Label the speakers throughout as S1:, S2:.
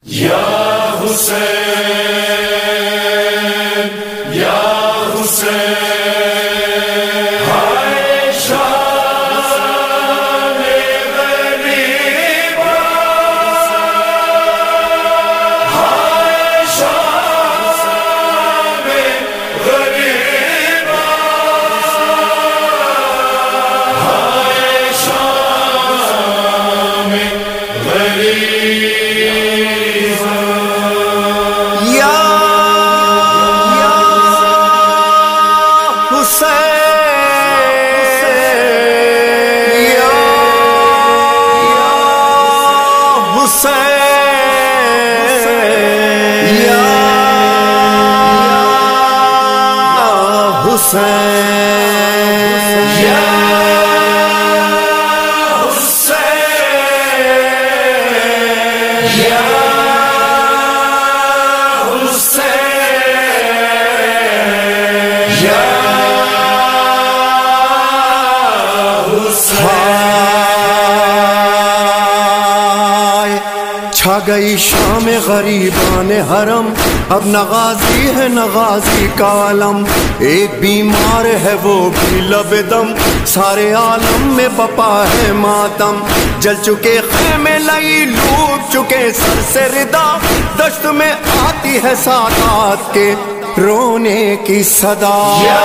S1: یا حسین یا حسین ہائے شان غریبا ہائے شان غریبا ہائے شان غریبا
S2: چھا گئی شام غریبان حرم، اب نغازی ہے نغازی کا علم، ایک بیمار ہے وہ بھی لب دم، سارے عالم میں بپا ہے ماتم، جل چکے خیمے لئی لوٹ چکے سر سے ردا، دشت میں آتی ہے سادات کے رونے کی صدا۔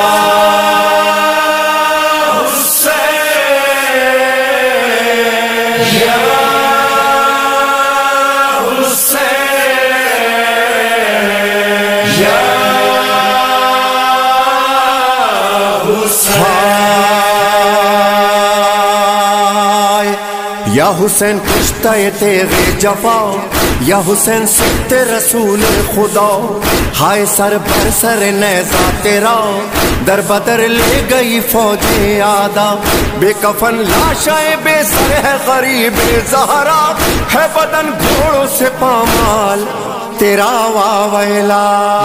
S2: یا حسین کشتہ تیغ جفا، یا حسین سکت رسول خدا، ہائے سر بر سر نیزہ تیرا، در بدر لے گئی فوج آدھا، بے کفن لاشیں بے سر ہے غریب زہرا، ہے بدن گھوڑوں سے پامال تیرا واویلا۔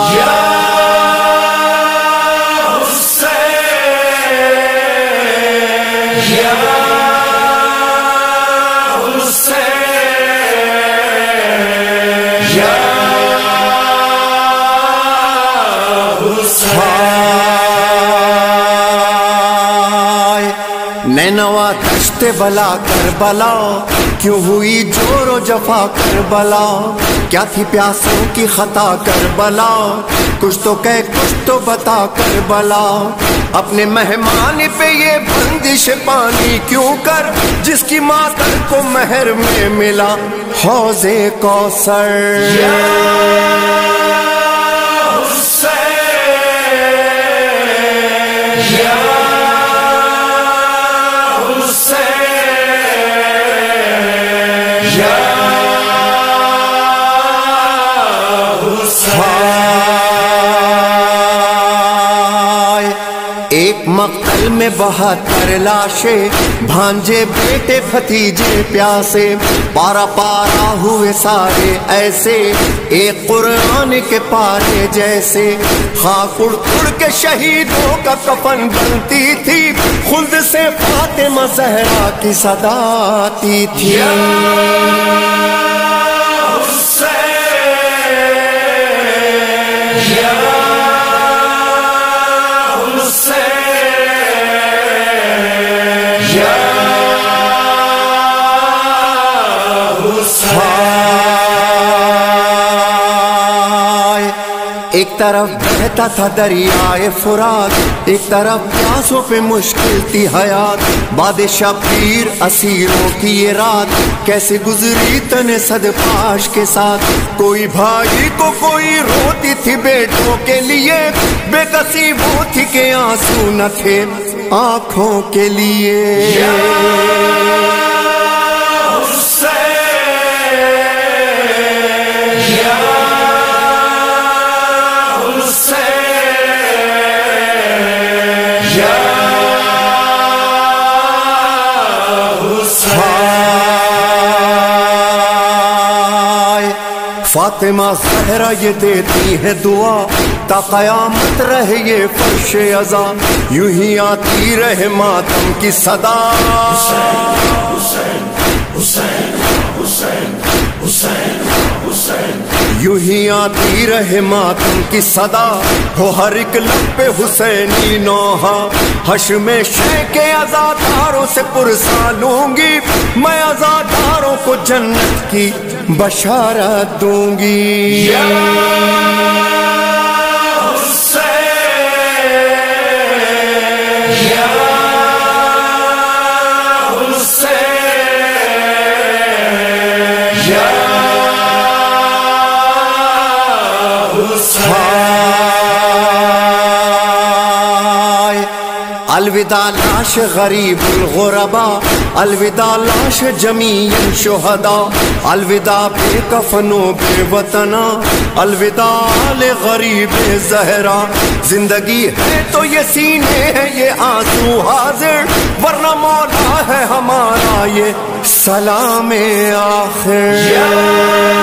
S2: نینوا دشت بلا کربلا، کیوں ہوئی جور و جفا کربلا، کیا تھی پیاسوں کی خطا کربلا، کچھ تو کہہ کچھ تو بتا کربلا، اپنے مہمان پہ یہ بندش پانی کیوں کر، جس کی ماتر کو مہر میں ملا حوض کوثر۔ ایک مقتل میں 72 لاشیں، بھانجے بیٹے بھتیجے پیاسے، پارا پارا ہوئے سارے ایسے، ایک قرآن کے پارے جیسے، خاک اڑ اڑ کے شہیدوں کا کفن بنتی تھی، خلد سے فاطمہ زہرا کی صدا آتی تھی۔ ایک طرف بہتا تھا دریائے فرات، ایک طرف پیاسوں پہ مشکل تھی حیات، بادشاہ پیر اسیروں کی یہ رات کیسے گزری تن صد پاش کے ساتھ، کوئی بھائی کو کوئی روتی تھی بیٹوں کے لیے، بے کسی وہ تھی کہ آنسو نہ تھے آنکھوں کے لیے۔ فاطمہ زہرا یہ دیتی ہے دعا، تا قیامت رہے یہ فرش عزا، یوں ہی آتی رہے ماتم کی صدا۔ حسین حسین حسین حسین حسین حسین یوں ہی آتی رہے ماتم کی صدا، ہو ہر ایک لب پہ حسینی نوحہ، حشر میں شے کے عزاداروں سے پرسا لوں گی، میں عزاداروں کو جنت کی بشارت دوں گی۔ الوداع لاش غریب الغربا، الوداع لاش جمیع شہداء، الوداع بے کفن و بے وطنا، الوداع آل غریب زہرا۔ زندگی ہے تو یہ سینے ہے یہ آنسو حاضر، ورنہ مولا ہے ہمارا یہ سلام آخر۔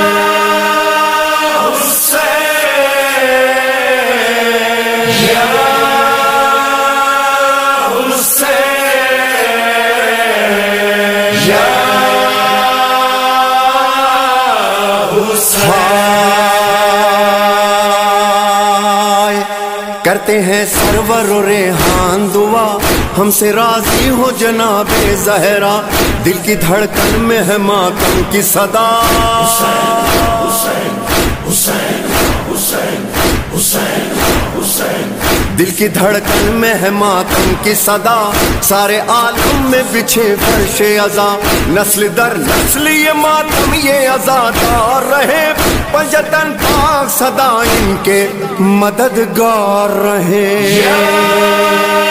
S2: کرتے ہیں سرور و ریحان دعا، ہم سے راضی ہو جناب زہرا، دل کی دھڑکن میں ہے ماتم کی صدا۔ دل کی دھڑکن میں ہے ماتم کی صدا، سارے عالم میں بچھے فرش عزا، نسل در نسل یہ ماتم یہ عزادار رہے، پنجتن پاک صدا ان کے مددگار رہے۔